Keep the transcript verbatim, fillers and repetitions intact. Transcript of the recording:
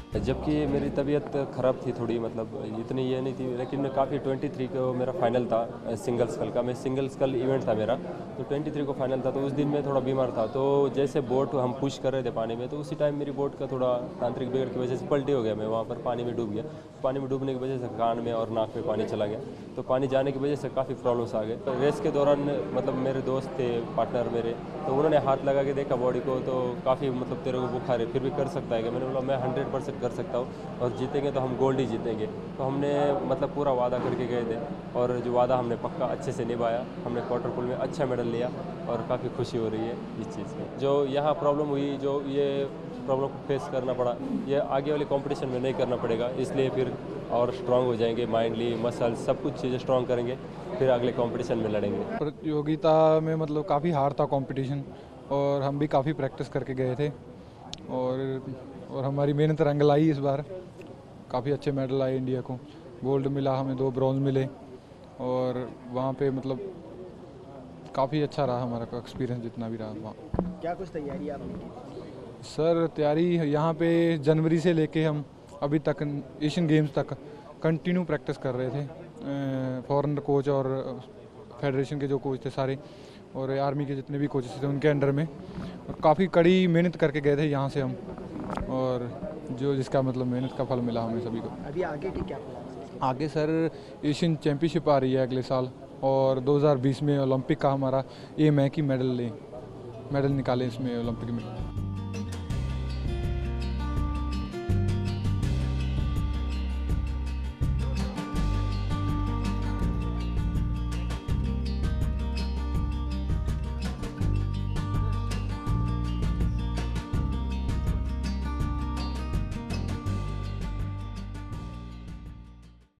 जबकि मेरी तबीयत ख़राब थी थोड़ी, मतलब इतनी ये नहीं थी, लेकिन काफ़ी तेईस को मेरा फाइनल था सिंगल स्कल का। मैं सिंगल स्कल इवेंट था मेरा, तो तेईस को फाइनल था। तो उस दिन मैं थोड़ा बीमार था, तो जैसे बोट हम पुश कर रहे थे पानी में, तो उसी टाइम मेरी बोट का थोड़ा तांत्रिक बिगड़ की वजह से पलटी हो गया। मैं वहाँ पर पानी में डूब गया। पानी में डूबने की वजह से कान में और नाक में पानी चला गया, तो पानी जाने की वजह से काफ़ी प्रॉब्लम्स आ गए। रेस के दौरान मतलब मेरे दोस्त थे, पार्टनर मेरे, तो उन्होंने हाथ लगा के देखा बॉडी को, तो काफ़ी मतलब तेरे को बुखार है फिर भी कर सकता है कि, मैंने बोला मैं हंड्रेड परसेंट कर सकता हूँ और जीतेंगे तो हम गोल्ड ही जीतेंगे। तो हमने मतलब पूरा वादा करके गए थे, और जो वादा हमने पक्का अच्छे से निभाया। हमने क्वार्टर में अच्छा मेडल लिया और काफ़ी खुशी हो रही है इस चीज़ में। जो यहाँ प्रॉब्लम हुई, जो ये प्रॉब्लम को फेस करना पड़ा, ये आगे वाले कंपटीशन में नहीं करना पड़ेगा, इसलिए फिर और स्ट्रांग हो जाएंगे, माइंडली मसल सब कुछ चीज़ें स्ट्रांग करेंगे, फिर अगले कंपटीशन में लड़ेंगे। प्रतियोगिता में मतलब काफ़ी हार्ड था कंपटीशन, और हम भी काफ़ी प्रैक्टिस करके गए थे, और और हमारी मेहनत रंग लाई इस बार। काफ़ी अच्छे मेडल आए इंडिया को, गोल्ड मिला, हमें दो ब्रॉन्ज मिले, और वहाँ पे मतलब काफ़ी अच्छा रहा हमारा एक्सपीरियंस जितना भी रहा वहाँ। क्या कुछ तैयारी आपने की? सर तैयारी यहाँ पे जनवरी से लेके हम अभी तक एशियन गेम्स तक कंटिन्यू प्रैक्टिस कर रहे थे। फॉरेन कोच और फेडरेशन के जो कोच थे सारे, और आर्मी के जितने भी कोचेस थे उनके अंडर में, और काफ़ी कड़ी मेहनत करके गए थे यहाँ से हम, और जो जिसका मतलब मेहनत का फल मिला हमें सभी को। अभी आगे की क्या प्लान है? आगे सर एशियन चैम्पियनशिप आ रही है अगले साल, और दो हज़ार बीस में ओलंपिक का हमारा एम है कि मेडल लें, मेडल निकालें इसमें ओलंपिक में।